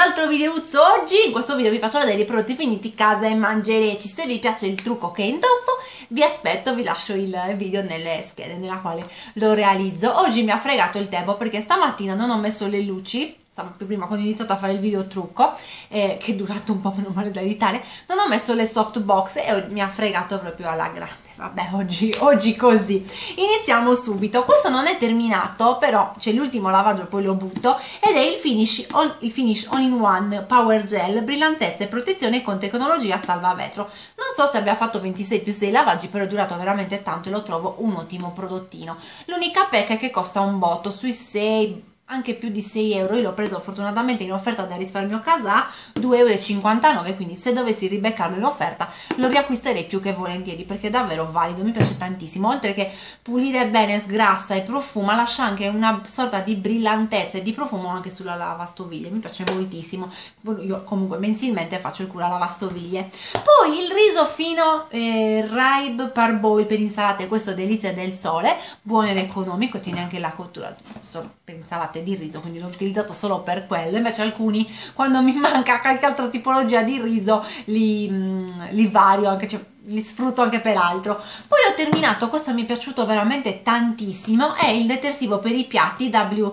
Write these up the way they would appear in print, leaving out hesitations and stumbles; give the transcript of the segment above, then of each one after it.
altro videuzzo oggi. In questo video vi faccio vedere i prodotti finiti casa e mangerecci. Se vi piace il trucco che indosso vi aspetto, vi lascio il video nelle schede nella quale lo realizzo. Oggi mi ha fregato il tempo perché stamattina non ho messo le luci. Stamattina prima quando ho iniziato a fare il video trucco, che è durato un po' meno male da editare, non ho messo le softbox e mi ha fregato proprio alla grande. Vabbè, oggi così. Iniziamo subito. Questo non è terminato, però c'è l'ultimo lavaggio, poi lo butto, ed è il Finish All-in-One Power Gel, brillantezza e protezione con tecnologia salva vetro. Non so se abbia fatto 26+6 lavaggi, però è durato veramente tanto e lo trovo un ottimo prodottino. L'unica pecca è che costa un botto, sui 6, anche più di 6 euro. Io l'ho preso fortunatamente in offerta da Risparmio Casa, 2,59 euro, quindi se dovessi ribeccarlo in offerta lo riacquisterei più che volentieri perché è davvero valido, mi piace tantissimo. Oltre che pulire bene, sgrassa e profuma, lascia anche una sorta di brillantezza e di profumo anche sulla lavastoviglie, mi piace moltissimo. Io comunque mensilmente faccio il cura lavastoviglie. Poi il riso fino Raib Parboil per insalate, questo Delizia del Sole, buono ed economico, tiene anche la cottura per insalate di riso, quindi l'ho utilizzato solo per quello. Invece alcuni, quando mi manca qualche altra tipologia di riso, li vario anche, cioè li sfrutto anche per altro. Poi ho terminato, questo mi è piaciuto veramente tantissimo, è il detersivo per i piatti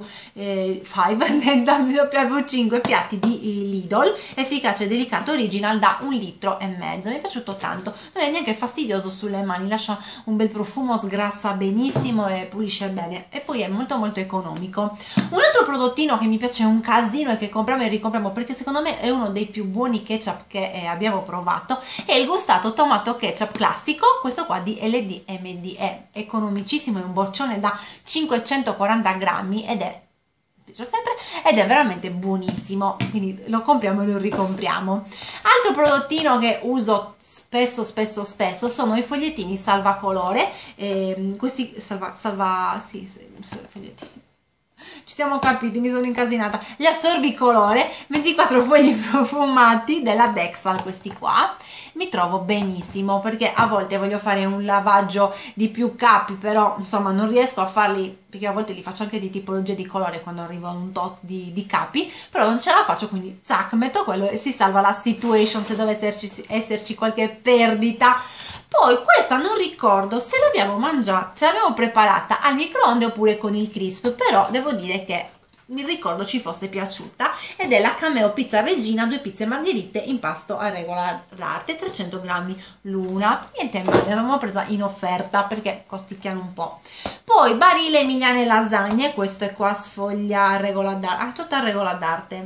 W5 piatti di Lidl, efficace, delicato, original, da 1,5 litri. Mi è piaciuto tanto, non è neanche fastidioso sulle mani, lascia un bel profumo, sgrassa benissimo e pulisce bene, e poi è molto molto economico. Un altro prodottino che mi piace un casino e che compriamo e ricompriamo perché secondo me è uno dei più buoni ketchup che abbiamo provato è il gustato tomato ketchup classico, questo qua di LDMD, è economicissimo, è un boccione da 540 grammi ed è veramente buonissimo, quindi lo compriamo e lo ricompriamo. Altro prodottino che uso spesso sono i fogliettini salvacolore, questi sì, fogliettini. Ci siamo capiti, mi sono incasinata. Gli assorbicolore, 24 fogli profumati della Dexal, questi qua. Mi trovo benissimo perché a volte voglio fare un lavaggio di più capi, però insomma non riesco a farli perché a volte li faccio anche di tipologia di colore quando arrivo a un tot di capi, però non ce la faccio, quindi zac, metto quello e si salva la situation se dovesse esserci qualche perdita. Poi questa non ricordo se l'abbiamo mangiata, se l'abbiamo preparata al microonde oppure con il crisp, però devo dire che mi ricordo ci fosse piaciuta, ed è la Cameo Pizza Regina, 2 pizze margherite in pasto a regola d'arte, 300 grammi l'una. Niente male, l'avevamo presa in offerta perché costicchiano un po'. Poi barile emiliane lasagne, questo è qua sfoglia a regola d'arte, tutta a regola d'arte.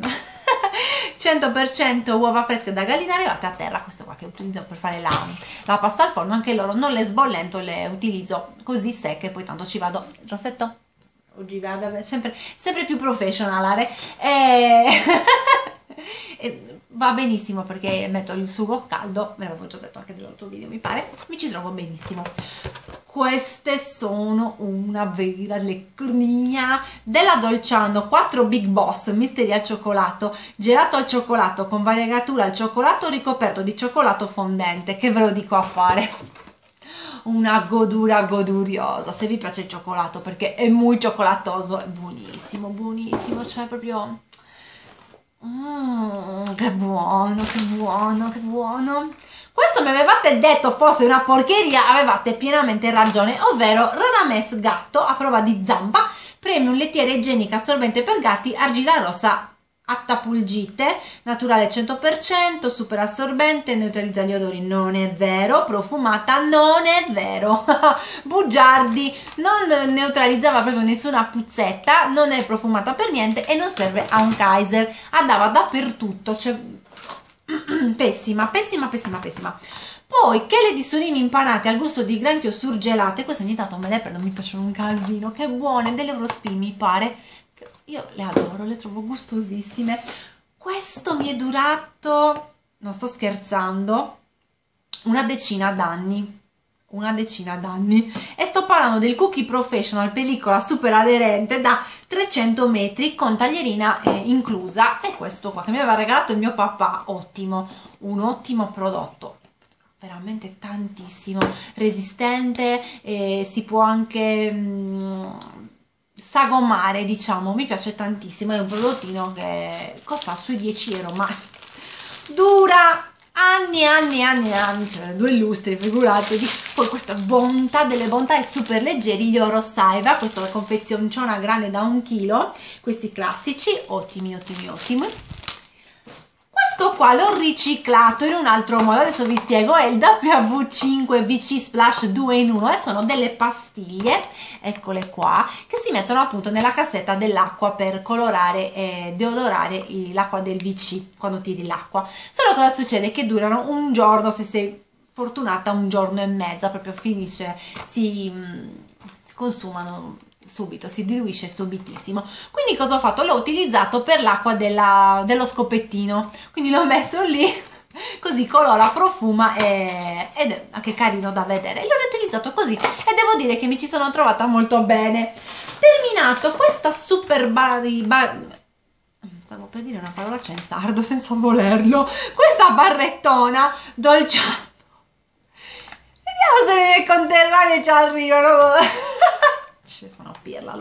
100% uova fresche da gallina arrivate a terra, questo qua che utilizzo per fare la pasta al forno. Anche loro non le sbollento, le utilizzo così secche, poi tanto ci vado. Il rossetto? Oggi guarda, sempre più professional, e va benissimo perché metto il sugo caldo, me l'avevo già detto anche nell'altro video mi pare, mi ci trovo benissimo. Queste sono una vera leccornia della Dolciano, 4 Big Boss, misteri al cioccolato, gelato al cioccolato con variegatura al cioccolato ricoperto di cioccolato fondente, che ve lo dico a fare. Una godura goduriosa, se vi piace il cioccolato, perché è molto cioccolatoso, è buonissimo, buonissimo, cioè proprio che buono, che buono, che buono. Questo mi avevate detto fosse una porcheria, avevate pienamente ragione, ovvero Radames gatto a prova di zampa, premium lettiera igienica assorbente per gatti, argilla rossa attapulgite, naturale 100%, super assorbente, neutralizza gli odori, non è vero, profumata, non è vero, bugiardi, non neutralizzava proprio nessuna puzzetta, non è profumata per niente e non serve a un Kaiser, andava dappertutto, cioè pessima. Poi chele di surimi impanate al gusto di granchio surgelate, queste ogni tanto me le prendo, mi piacciono un casino, che buone, dell'Eurospin mi pare. Io le adoro, le trovo gustosissime. Questo mi è durato, non sto scherzando, una decina d'anni, e sto parlando del Cookie Professional pellicola super aderente da 300 metri con taglierina inclusa, e questo qua che mi aveva regalato il mio papà, ottimo, un ottimo prodotto, veramente tantissimo, resistente, si può anche sagomare, diciamo, mi piace tantissimo, è un prodottino che costa sui 10 euro, ma dura anni e anni e anni e anni, cioè 2 lustri, figuratevi. Poi questa bontà delle bontà, è super leggeri, gli Oro Saiva, questa è la confezionciona grande da 1 chilo, questi classici, ottimi, ottimi, ottimi. Questo qua l'ho riciclato in un altro modo, adesso vi spiego, è il W5 VC Splash 2 in 1 e sono delle pastiglie, eccole qua, che si mettono appunto nella cassetta dell'acqua per colorare e deodorare l'acqua del VC quando tiri l'acqua. Solo cosa succede? Che durano un giorno, se sei fortunata, un giorno e mezzo, proprio finisce, si consumano subito, si diluisce subitissimo. Quindi cosa ho fatto? L'ho utilizzato per l'acqua dello scopettino, quindi l'ho messo lì, così colora, profuma ed è anche carino da vedere. L'ho riutilizzato così e devo dire che mi ci sono trovata molto bene. Terminato questa super stavo per dire una parolaccia in sardo senza volerlo, questa barrettona dolciana, vediamo se le miei conterranei ci arrivano. Ci sono pirla,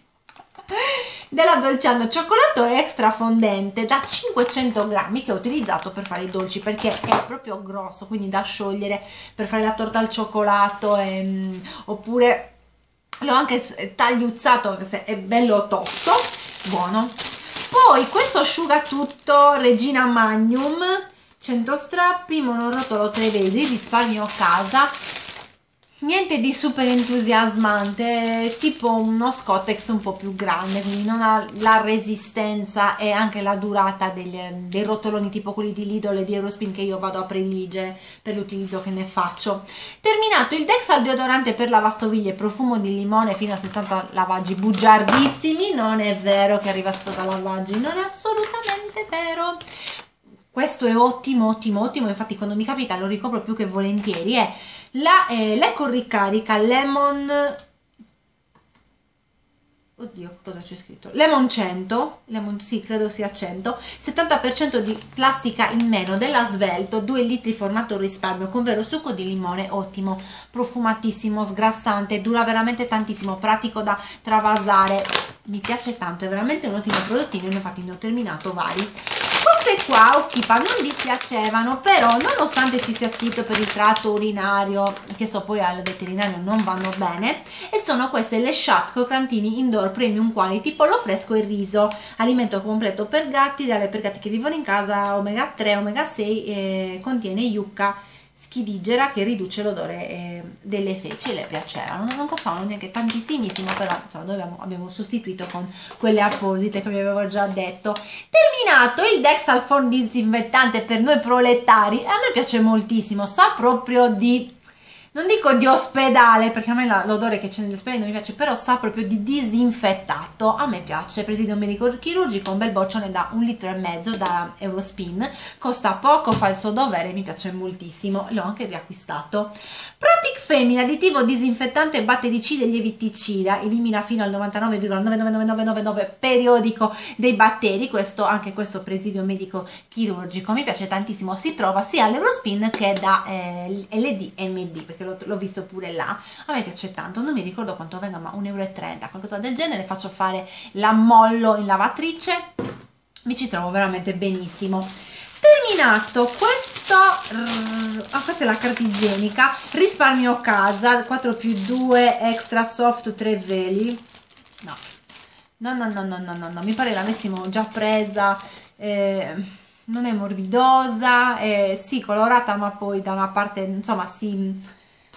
della Dolciano cioccolato extra fondente da 500 grammi che ho utilizzato per fare i dolci, perché è proprio grosso, quindi da sciogliere per fare la torta al cioccolato, oppure l'ho anche tagliuzzato anche se è bello tosto, buono. Poi questo asciugatutto Regina Magnum 100 strappi, monorotolo 3 veli, risparmio casa. Niente di super entusiasmante, tipo uno Scottex un po' più grande, quindi non ha la resistenza e anche la durata dei rotoloni tipo quelli di Lidl e di Eurospin che io vado a prediligere per l'utilizzo che ne faccio. Terminato il Dexal deodorante per lavastoviglie, profumo di limone fino a 60 lavaggi bugiardissimi. Non è vero che arriva solo da lavaggi, non è assolutamente vero. Questo è ottimo, ottimo, ottimo, infatti quando mi capita lo ricopro più che volentieri. È l'Eco Ricarica Lemon, oddio, cosa c'è scritto? Lemon 100, sì, credo sia 100, 70% di plastica in meno della Svelto, 2 litri formato risparmio con vero succo di limone, ottimo, profumatissimo, sgrassante, dura veramente tantissimo, pratico da travasare, mi piace tanto, è veramente un ottimo prodottino, infatti ne ho terminato vari. Queste qua, Occhipa, non dispiacevano, però nonostante ci sia scritto per il tratto urinario, che so poi al veterinario non vanno bene, e sono queste le Chat Croccantini Indoor Premium Quality, pollo fresco e riso, alimento completo per gatti, ideale per gatti che vivono in casa, omega 3, omega 6, contiene yucca schidigera che riduce l'odore delle feci, le piacevano, non costavano neanche tantissimissimo, però insomma, abbiamo sostituito con quelle apposite che vi avevo già detto. Terminato il Dexal Form disinfettante per noi proletari, a me piace moltissimo, sa proprio di, non dico di ospedale perché a me l'odore che c'è negli ospedali non mi piace, però sa proprio di disinfettato, a me piace. Presidio medico chirurgico, un bel boccione da 1,5 litri da Eurospin, costa poco, fa il suo dovere, mi piace moltissimo, l'ho anche riacquistato. Pratic Femina, additivo disinfettante battericida e lieviticida, elimina fino al 99,99999 periodico dei batteri, anche questo presidio medico chirurgico, mi piace tantissimo, si trova sia all'Eurospin che da LDMD, perché l'ho visto pure là, a me piace tanto, non mi ricordo quanto venga, ma 1,30 euro, qualcosa del genere, faccio fare l'ammollo in lavatrice, mi ci trovo veramente benissimo. Terminato questo, questa è la carta igienica, risparmio casa, 4+2 extra soft 3 veli, no, mi pare l'avessimo già presa, non è morbidosa, sì, colorata, ma poi da una parte, insomma, si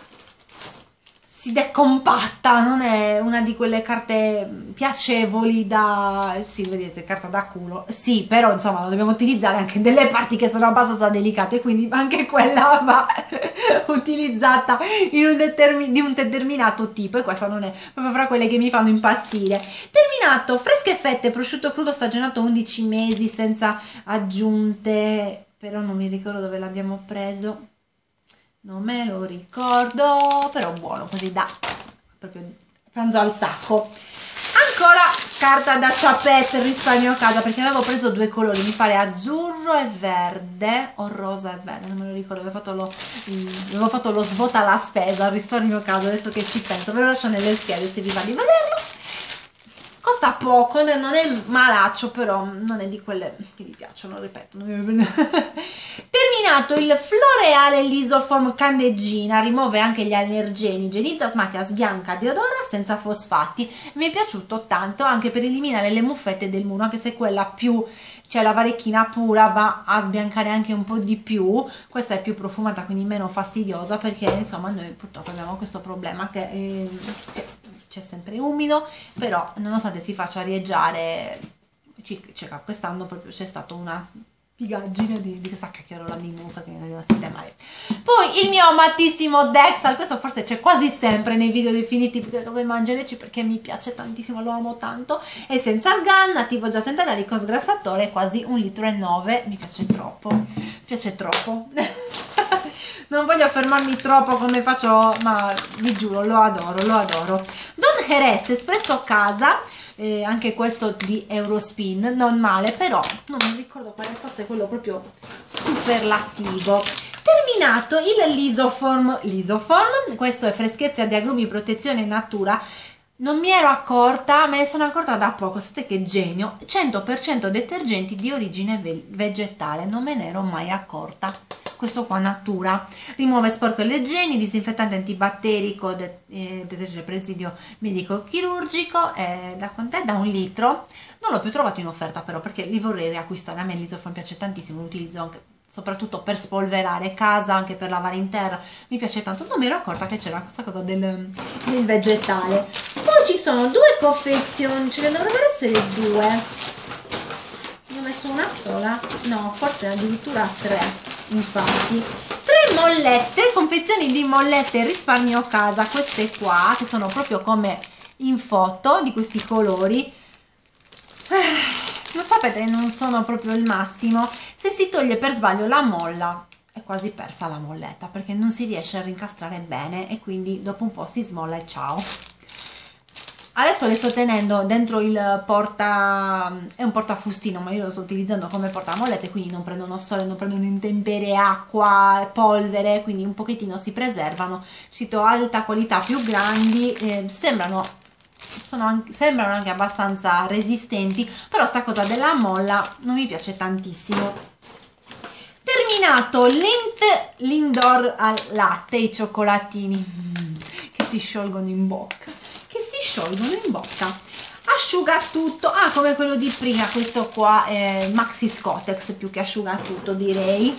decompatta, non è una di quelle carte piacevoli da, sì, vedete, carta da culo, sì, però insomma lo dobbiamo utilizzare anche delle parti che sono abbastanza delicate, quindi anche quella va utilizzata di un determinato tipo, e questa non è proprio fra quelle che mi fanno impazzire. Terminato, fresche fette, prosciutto crudo stagionato 11 mesi senza aggiunte, però non mi ricordo dove l'abbiamo preso, non me lo ricordo, però buono, così da proprio pranzo al sacco. Ancora carta da ciapette, risparmio casa, perché avevo preso 2 colori, mi pare azzurro e verde, o rosa e verde, non me lo ricordo, avevo fatto lo svuota alla spesa, risparmio casa, adesso che ci penso, ve lo lascio nelle schede se vi va di vederlo. costa poco, non è malaccio, però non è di quelle che mi piacciono, ripeto. Terminato il Floreale Lisoform Candeggina, rimuove anche gli allergeni, igienizza, smacchia, sbianca, deodora senza fosfati. Mi è piaciuto tanto anche per eliminare le muffette del muno, anche se quella più, cioè la varecchina pura, va a sbiancare anche un po' di più. Questa è più profumata, quindi meno fastidiosa, perché insomma noi purtroppo abbiamo questo problema che c'è sempre umido, però nonostante si faccia arieggiare, quest'anno proprio c'è stata una figaggine di questa cacchierola di muffa che mi doveva sistemare. Poi il mio amatissimo Dexal, questo forse c'è quasi sempre nei video definitivi dove mangereci, perché mi piace tantissimo, lo amo tanto, è senza argan, attivo già integrale con sgrassatore, quasi 1,9 litri, mi piace troppo, non voglio fermarmi troppo come faccio, ma vi giuro, lo adoro, lo adoro. Don Jerez espresso casa, anche questo di Eurospin, non male, però non mi ricordo quale fosse quello proprio superlativo. Terminato il Lisoform, questo è freschezza di agrumi, protezione natura. Non mi ero accorta, me ne sono accorta da poco, sapete che genio, 100% detergenti di origine vegetale, non me ne ero mai accorta. Questo qua natura, rimuove sporco e leggeni, disinfettante antibatterico, detergente presidio medico chirurgico, da quant'è? Da 1 litro. Non l'ho più trovato in offerta però, perché li vorrei riacquistare, a me il Lisoform piace tantissimo, lo utilizzo anche soprattutto per spolverare casa, anche per lavare in terra, mi piace tanto. Non mi ero accorta che c'era questa cosa del vegetale. Poi ci sono 2 confezioni, ce ne dovrebbero essere 2, ne ho messo una sola, no, forse addirittura 3, infatti 3 mollette, confezioni di mollette risparmio casa, queste qua che sono proprio come in foto, di questi colori. Non sapete, non sono proprio il massimo. Se si toglie per sbaglio la molla è quasi persa la molletta, perché non si riesce a rincastrare bene e quindi dopo un po' si smolla e ciao. Adesso le sto tenendo dentro il è un portafustino, ma io lo sto utilizzando come portamollette, quindi non prendono sole, non prendono intemperie, acqua, polvere, quindi un pochettino si preservano. Cito alta qualità, più grandi, sembrano anche abbastanza resistenti, però sta cosa della molla non mi piace tantissimo. Terminato l'Indoor al latte, i cioccolatini che si sciolgono in bocca, asciugatutto, come quello di prima, questo qua è Maxi Scotex più che asciugatutto, direi.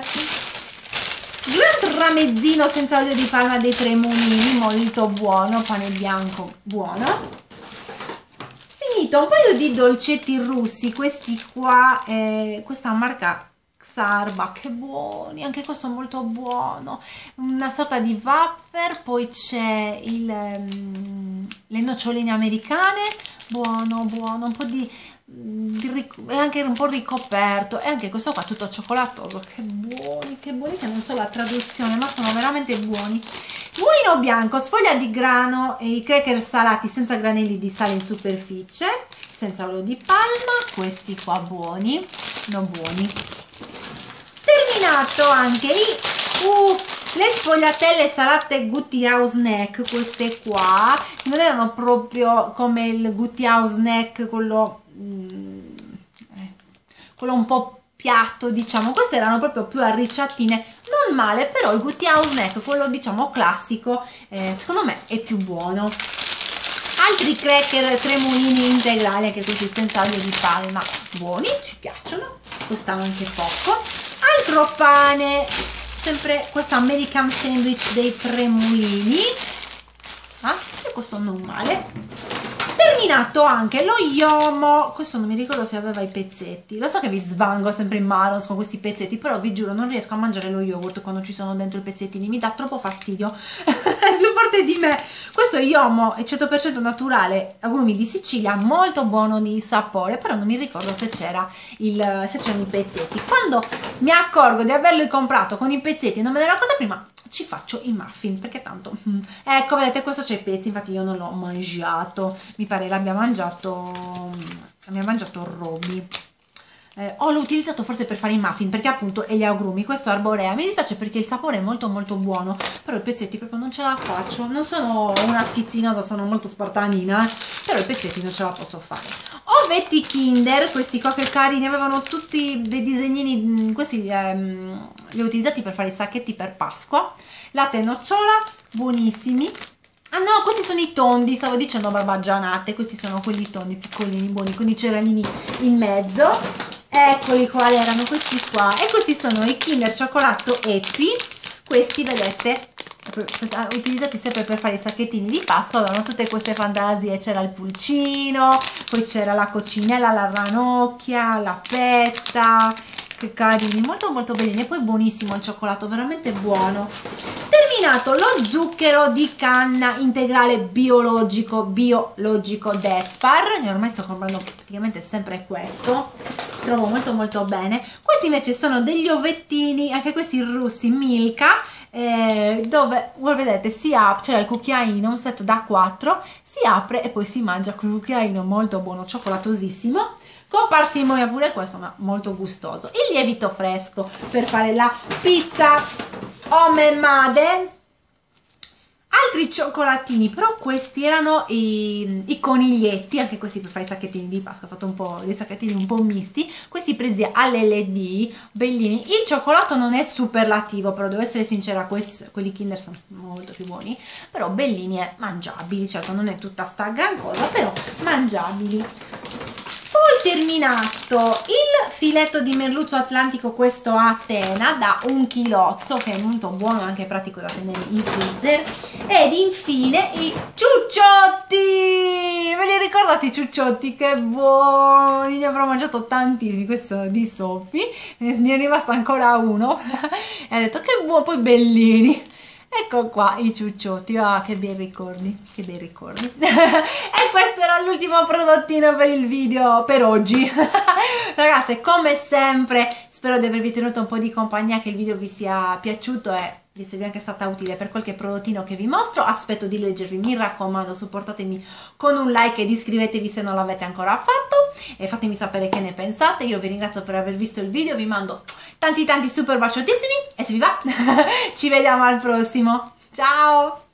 Gran tramezzino senza olio di palma dei Tremolini, molto buono, pane bianco buono. Finito un paio di dolcetti russi, questi qua, questa marca Xarba, che buoni, anche questo molto buono, una sorta di wafer. Poi c'è le noccioline americane, buono, un po' è anche un po' ricoperto, e anche questo qua tutto cioccolatoso, che buoni, che non so la traduzione, ma sono veramente buoni. Mulino bianco, sfoglia di grano e i cracker salati senza granelli di sale in superficie, senza olio di palma, questi qua buoni, terminato anche le sfogliatelle salate Gouty House Snack, queste qua non erano proprio come il Gouty House Snack, quello un po' piatto, diciamo. Queste erano proprio più arricciatine, non male, però il Gouty House Snack, quello diciamo classico, secondo me è più buono. Altri cracker Tremolini integrali, anche questi senza olio di palma, buoni, ci piacciono, costano anche poco. Altro pane, sempre questo American Sandwich dei Tremolini, e questo non male. Terminato anche lo Yomo, questo non mi ricordo se aveva i pezzetti, lo so che vi svango sempre in mano con questi pezzetti, però vi giuro non riesco a mangiare lo yogurt quando ci sono dentro i pezzettini, mi dà troppo fastidio, è più forte di me. Questo Yomo è 100% naturale, agrumi di Sicilia, molto buono di sapore, però non mi ricordo se c'erano i pezzetti. Quando mi accorgo di averlo comprato con i pezzetti e non me ne ero accorta prima, ci faccio i muffin, perché tanto ecco, vedete, questo c'è i pezzi, infatti io non l'ho mangiato, mi pare l'abbia mangiato Roby. l'ho utilizzato forse per fare i muffin, perché appunto e gli agrumi. Questo arborea, mi dispiace perché il sapore è molto molto buono, però i pezzetti proprio non ce la faccio. Non sono una schizzinosa, sono molto spartanina, però i pezzetti non ce la posso fare. Ovetti Kinder, questi qua che carini, avevano tutti dei disegnini, questi li ho utilizzati per fare i sacchetti per Pasqua. Latte e nocciola, buonissimi. Ah no, questi sono i tondi, stavo dicendo barbagianate, questi sono quelli tondi piccolini, buoni, con i cerealini in mezzo. Eccoli quali erano questi qua, e questi sono i Kinder Cioccolato Happy. Questi vedete, utilizzati sempre per fare i sacchettini di Pasqua, avevano tutte queste fantasie, c'era il pulcino, poi c'era la coccinella, la ranocchia, la petta, che carini, molto molto bellini, e poi buonissimo il cioccolato, veramente buono. Terminato lo zucchero di canna integrale biologico Despar, che ormai sto comprando praticamente sempre questo, trovo molto molto bene. Questi invece sono degli ovettini, anche questi russi Milka, dove voi vedete c'era il cucchiaino, un set da 4, si apre e poi si mangia con il cucchiaino, molto buono, cioccolatosissimo, con parsimonia pure questo, ma molto gustoso. Il lievito fresco per fare la pizza Made. Altri cioccolatini, però questi erano i coniglietti, anche questi per fare i sacchettini di Pasqua, ho fatto un po' dei sacchettini un po' misti, questi presi all'LD, bellini. Il cioccolato non è superlativo, però devo essere sincera, quelli Kinder sono molto più buoni, però bellini e mangiabili, certo non è tutta sta gran cosa, però mangiabili. Poi terminato il filetto di merluzzo atlantico, questo a Atena da 1 chilozzo, che è molto buono e anche pratico da tenere in freezer. Ed infine i ciucciotti, ve li ricordate i ciucciotti? Che buoni, ne avrò mangiato tantissimi, questo di Sofì, ne è rimasto ancora uno e ha detto che buono, poi bellini. Ecco qua i ciucciotti, ah che bei ricordi, che bei ricordi. E questo era l'ultimo prodottino per il video per oggi. Ragazze, come sempre spero di avervi tenuto un po' di compagnia, che il video vi sia piaciuto e vi sia anche stata utile per qualche prodottino che vi mostro. Aspetto di leggervi, mi raccomando, supportatemi con un like ed iscrivetevi se non l'avete ancora fatto e fatemi sapere che ne pensate. Io vi ringrazio per aver visto il video, vi mando tanti super baciotissimi e se vi va ci vediamo al prossimo, ciao!